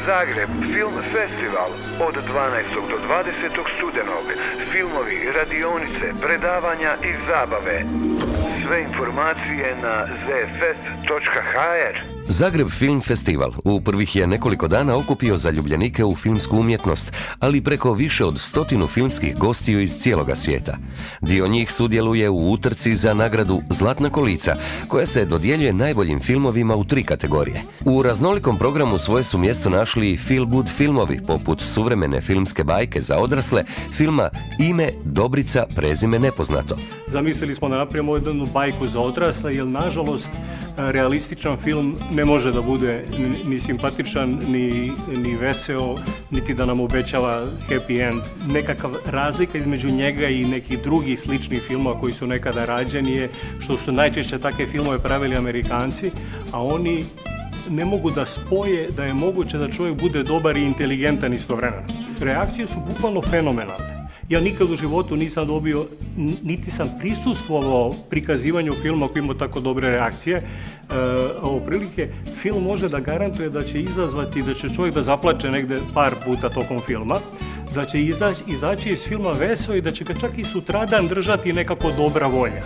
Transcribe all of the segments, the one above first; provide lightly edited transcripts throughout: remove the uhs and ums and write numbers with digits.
Zagreb Film Festival od 12. do 20. studenog. Filmovi, radionice, predavanja i zabave. Sve informacije na zfest.hr. Zagreb Film Festival u prvih je nekoliko dana okupio zaljubljenike u filmsku umjetnost, ali preko više od 100 filmskih gostiju iz cijeloga svijeta. Dio njih sudjeluje u utrci za nagradu Zlatna kolica, koja se dodjeljuje najboljim filmovima u 3 kategorije. U raznolikom programu svoje su mjesto našli i feel good filmovi, poput suvremene filmske bajke za odrasle, filma Ime, Dobrica, prezime nepoznato. Zamislili smo da napravimo jednu bajku za odrasle, jer nažalost realističan film ne može da bude ni simpatičan, ni veseo, niti da nam obećava happy end. Nekakav razlika između njega i nekih drugih sličnih filmova koji su nekada rađeni je što su najčešće takve filmove pravili Amerikanci, a oni ne mogu da spoje da je moguće da čovjek bude dobar i inteligentan istovremeno. Reakcije su bukvalno fenomenalne. Ja nikad u životu nisam dobio, niti sam prisustvovao prikazivanju filma koji ima tako dobre reakcije. Otprilike, film može da garantuje da će izazvati, da će čovjek da zaplače negde par puta tokom filma, da će izaći iz filma veseo i da će ga čak i sutradan držati nekako dobra volja.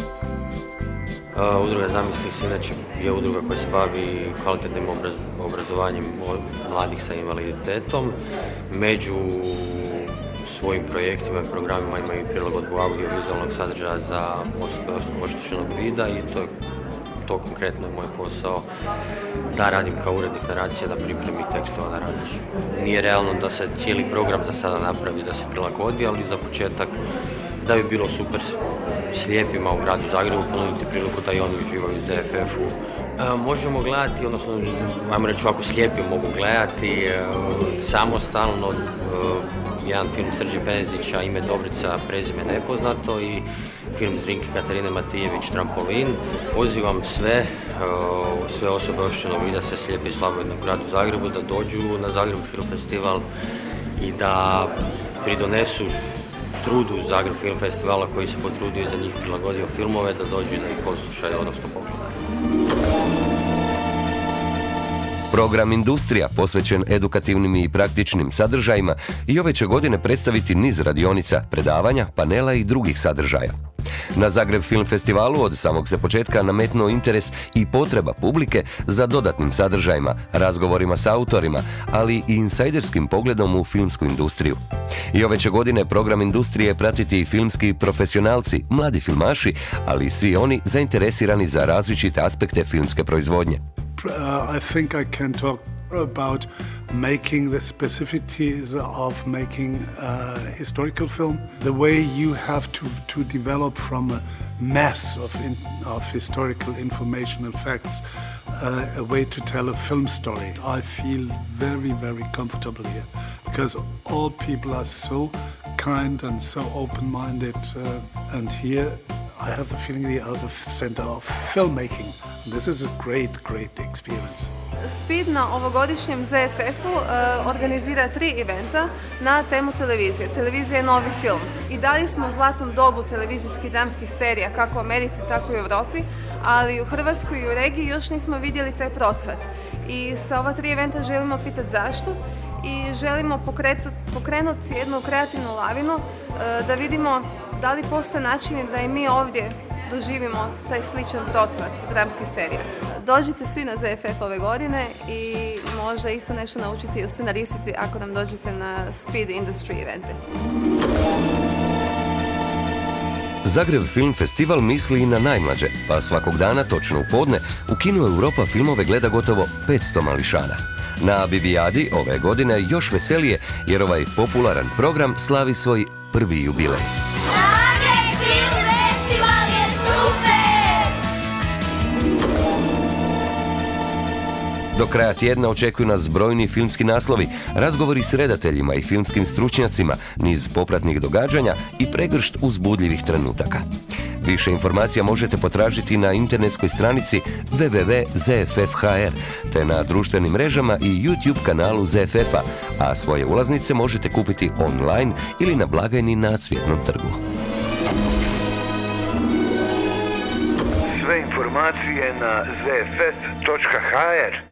Udruga Zamisli se inače je udruga koja se bavi kvalitetnim obrazovanjem mladih sa invaliditetom. Među svojim projektima i programima imaju prilagodbu audiovizualnog sadržaja za osobe oštećenog vida i to konkretno je moj posao da radim kao urednik naracije, da pripremi tekstova naraciju. Nije realno da se cijeli program za sada napravi, da se prilagodi, ali za početak da bi bilo super slijepima u gradu Zagrebu ponuditi priliku da i oni uživaju u ZFF-u. Možemo gledati, odnosno, ajmo reći ovako, slijepi mogu gledati samostalno jedan film Srđe Penezića, Ime, Dobrica, prezime nepoznato i film Zrinke Katarine Matijević, Trampolin. Pozivam sve osobe oštećenog vida, sve slijepe i slabovidne u gradu Zagrebu da dođu na Zagreb Film Festival i da pridonesu trudu Zagreb Film Festivala koji se potrudio i za njih prilagodio filmove, da dođu i da ih poslušaju, odnosno pogledaju. Program Industrija, posvećen edukativnim i praktičnim sadržajima, i ove će godine predstaviti niz radionica, predavanja, panela i drugih sadržaja. Na Zagreb Film Festivalu od samog se početka nametnuo interes i potreba publike za dodatnim sadržajima, razgovorima s autorima, ali i insajderskim pogledom u filmsku industriju. I ove će godine program Industrije pratiti i filmski profesionalci, mladi filmaši, ali i svi oni zainteresirani za različite aspekte filmske proizvodnje. I think I can talk about making the specificities of making historical film, the way you have to develop from a mass of historical information and facts a way to tell a film story. I feel very, very comfortable here because all people are so kind and so open-minded and here I have the feeling we are the center of filmmaking. This is a great, great experience. SPID na ovogodišnjem ZFF-u organizira 3 eventa na temu televizije. Televizija je novi film. I dalje smo u zlatnom dobu televizijskih dramskih serija, kako u Americi, tako i u Europi, ali u Hrvatskoj i u regiji još nismo vidjeli taj procvat. I sa ova 3 eventa želimo pitati zašto i želimo pokrenuti jednu kreativnu lavinu da vidimo da li postoje načini da i mi ovdje doživimo taj sličan procvat dramskih serija. Dođite svi na ZFF ove godine i možda isto nešto naučiti u scenaristici ako nam dođete na Speed Industry evente. Zagreb Film Festival misli i na najmlađe, pa svakog dana, točno u podne, u kinu Europa filmove gleda gotovo 500 mališana. Na Bibijadi ove godine još veselije, jer ovaj popularan program slavi svoj prvi jubilej. Zagreb Film Festival je super! Do kraja tjedna očekuju nas brojni filmski naslovi, razgovori s redateljima i filmskim stručnjacima, niz popratnih događanja i pregršt uzbudljivih trenutaka. Više informacija možete potražiti na internetskoj stranici www.zff.hr te na društvenim mrežama i YouTube kanalu ZFF-a, a svoje ulaznice možete kupiti online ili na blagajni na Cvjetnom trgu. Sve informacije na zfest.hr.